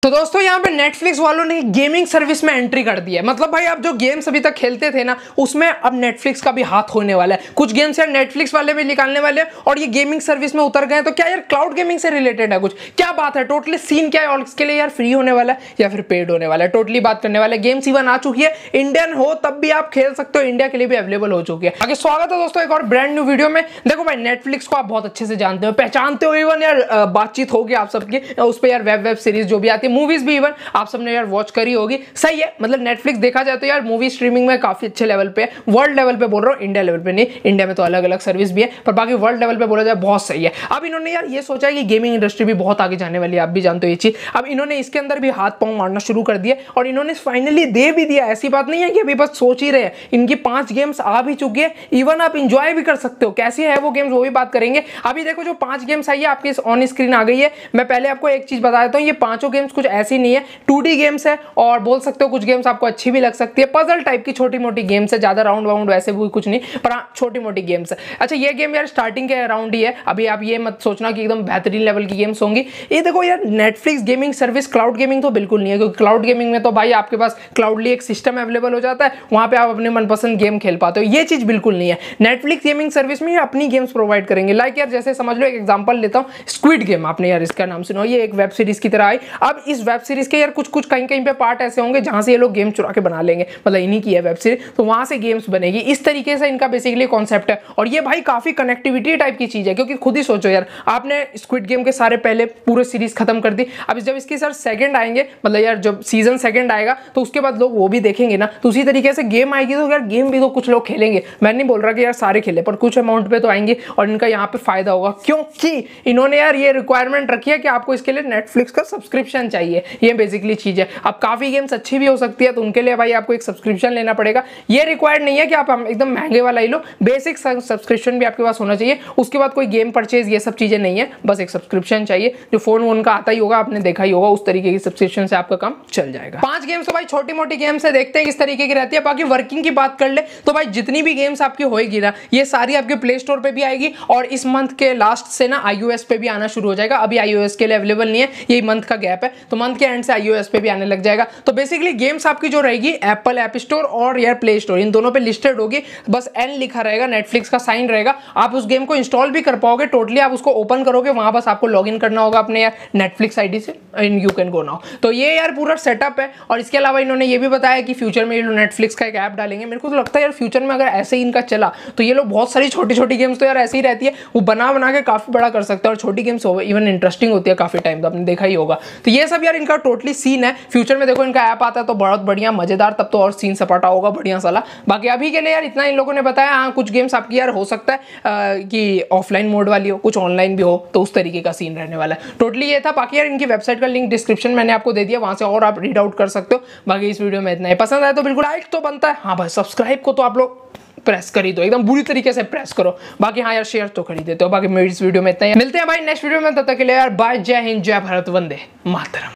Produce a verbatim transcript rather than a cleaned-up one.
तो दोस्तों यहाँ पे नेटफ्लिक्स वालों ने गेमिंग सर्विस में एंट्री कर दी है। मतलब भाई आप जो गेम्स अभी तक खेलते थे ना, उसमें अब नेटफ्लिक्स का भी हाथ होने वाला है। कुछ गेम्स यार नेटफ्लिक्स वाले भी निकालने वाले हैं और ये गेमिंग सर्विस में उतर गए। तो क्या यार क्लाउड गेमिंग से रिलेटेड है कुछ? क्या बात है, टोटली सीन क्या है और इसके लिए यार फ्री होने वाला है या फिर पेड होने वाला है, टोटली बात करने वाले। गेम्स इवन आ चुकी है, इंडियन हो तब भी आप खेल सकते हो, इंडिया के लिए भी अवेलेबल हो चुकी है। आगे स्वागत है दोस्तों एक और ब्रांड न्यू वीडियो में। देखो भाई नेटफ्लिक्स को आप बहुत अच्छे से जानते हो, पहचानते हो, इवन यार बातचीत होगी आप सबकी उस पर यार, वेब वेब सीरीज जो भी आती है, मूवीज भी इवन आप सबने यार वॉच करी होगी। सही है, मतलब नेटफ्लिक्स देखा जाए तो यार मूवी स्ट्रीमिंग में काफी अच्छे लेवल पे है। वर्ल्ड लेवल पे बोल रहा हूँ, इंडिया लेवल पे नहीं, इंडिया में तो अलग अलग सर्विस भी है, पर बाकी वर्ल्ड लेवल पे बोला जाए बहुत सही है। अब इन्होंने यार ये सोचा है कि गेमिंग इंडस्ट्री भी बहुत आगे जाने वाली है, आप भी जानते हो ये चीज। अब इन्होंने इसके अंदर भी हाथ पांव मारना शुरू कर दिया और इन्होंने फाइनली दे भी दिया। ऐसी बात नहीं है कि अभी बस सोच ही रहे हैं, इनकी पांच गेम्स आ भी चुकी है, इवन आप इंजॉय भी कर सकते हो। कैसी है वो गेम्स वो भी बात करेंगे। अभी देखो जो पांच गेम्स आई है आपके ऑन स्क्रीन आ गई है। मैं पहले आपको एक चीज बता देता हूँ, ये पांचों गेम्स कुछ ऐसी नहीं है, टू डी गेम्स है और बोल सकते हो कुछ गेम्स आपको अच्छी भी लग सकती है। पजल टाइप की छोटी मोटी गेम्स है, ज्यादा राउंड वाउंड वैसे भी कुछ नहीं, पर छोटी मोटी गेम्स है। अच्छा ये गेम यार स्टार्टिंग के अराउंड ही है, अभी आप ये मत सोचना कि एकदम बेहतरीन लेवल की गेम्स होंगी। ये देखो यार Netflix gaming service cloud gaming तो बिल्कुल नहीं है, क्योंकि क्लाउड गेमिंग में तो भाई आपके पास क्लाउडली एक सिस्टम अवेलेबल हो जाता है, वहां पे आप अपने मनपसंद गेम खेल पाते हो। ये चीज बिल्कुल नहीं है। नेटफ्लिक्स गेमिंग सर्विस में अपनी गेम्स प्रोवाइड करेंगे। लाइक यार जैसे समझ लो, एक एग्जांपल लेता हूं, स्क्विड गेम, आपने यार इसका नाम सुना, ये एक वेब सीरीज की तरह आई। अब इस वेब सीरीज के यार कुछ कुछ कहीं कहीं पे पार्ट ऐसे होंगे जहां से ये लोग गेम चुरा के बना लेंगे, मतलब इन्हीं की है वेब सीरीज, तो वहां से गेम्स बनेगी। इस तरीके से इनका बेसिकली कॉन्सेप्ट है और ये भाई काफी कनेक्टिविटी टाइप की चीज है, क्योंकि खुद ही सोचो यार, आपने स्क्विड गेम के सारे पहले पूरे सीरीज खत्म कर दी, अब जब इसके सर सेकंड आएंगे, मतलब यार जब सीजन सेकंड आएगा तो उसके बाद लोग वो भी देखेंगे ना, तो उसी तरीके से गेम आएगी तो यार गेम भी तो कुछ लोग खेलेंगे। मैं नहीं बोल रहा कि यार सारे खेले, पर कुछ अमाउंट पे तो आएंगे और इनका यहाँ पे फायदा होगा, क्योंकि इन्होंने यार ये रिक्वायरमेंट रखी है कि आपको इसके लिए नेटफ्लिक्स का सब्सक्रिप्शन चाहिए। ये बेसिकली चीज है। अब काफी गेम्स अच्छी भी हो सकती है, तो उनके लिए भाई आपको एक सब्सक्रिप्शन लेना पड़ेगा। ये रिक्वायर्ड नहीं है कि आप एकदम महंगे वाला ही लो, बेसिक सब्सक्रिप्शन भी आपके पास होना चाहिए। उसके बाद कोई गेम परचेज ये सब चीजें नहीं है, बस एक सब्सक्रिप्शन चाहिए, जो फोन वोन का आता ही होगा, आपने देखा ही होगा, उस तरीके की सब्सक्रिप्शन से आपका काम चल जाएगा। पांच गेम्स तो भाई छोटी मोटी गेम्स है, देखते हैं किस तरीके की रहती है। बाकी वर्किंग की बात कर ले तो भाई जितनी भी गेम्स आपकी होएगी ना, ये सारी आपके प्ले स्टोर पे भी आएगी और इस मंथ के लास्ट से ना आईओएस पे भी आना शुरू हो जाएगा। अभी आईओएस के लिए अवेलेबल नहीं है, ये मंथ का गैप है, तो मंथ के एंड से आईओएस पे भी आने लग जाएगा। तो बेसिकली गेम्स आपकी जो रहेगी एप्पल ऐप स्टोर और यार प्ले स्टोर, इन दोनों पे लिस्टेड होगी। बस एन लिखा रहेगा, नेटफ्लिक्स का साइन रहेगा, आप उस गेम को इंस्टॉल भी कर पाओगे। टोटली आप उसको ओपन करोगे, वहां बस आपको लॉग इन करना होगा अपने यार नेटफ्लिक्स आईडी से, and you can go now. तो ये यार पूरा सेटअप है। और इसके अलावा इन्होंने ये भी बताया कि फ्यूचर में ये लोग नेटफ्लिक्स का एक ऐप डालेंगे। मेरे को तो लगता है यार फ्यूचर में अगर ऐसे ही इनका चला तो ये लोग बहुत सारी छोटी छोटी गेम्स तो यार ऐसी ही रहती है, वो बना बना के काफी बड़ा कर सकते हैं। और छोटी गेम्स इवन इंटरेस्टिंग होती है काफी टाइम, तो आपने देखा ही होगा। तो ये सब यार इनका टोटली सीन है। फ्यूचर में देखो इनका ऐप आता है तो बहुत बढ़िया मजेदार, तब तो और सीन सपाटा होगा बढ़िया साला। बाकी अभी के लिए यार इतना इन लोगों ने बताया। हाँ कुछ गेम्स आपकी यार हो सकता है आ, कि ऑफलाइन मोड वाली हो, कुछ ऑनलाइन भी हो, तो उस तरीके का सीन रहने वाला है। टोटली ये था। बाकी यार इनकी वेबसाइट का लिंक डिस्क्रिप्शन मैंने आपको दे दिया, वहां से और आप रीड आउट कर सकते हो। बाकी इस वीडियो में इतना ही। पसंद आए तो बिल्कुल लाइक तो बनता है, हाँ भाई सब्सक्राइब को तो आप लोग प्रेस करी दो, एकदम बुरी तरीके से प्रेस करो। बाकी हाँ यार शेयर तो कर ही देते हो। बाकी मेरी इस वीडियो में इतना ही, मिलते हैं भाई नेक्स्ट वीडियो में, तब तक के लिए यार बाय, जय हिंद, जय भारत, वंदे मातरम।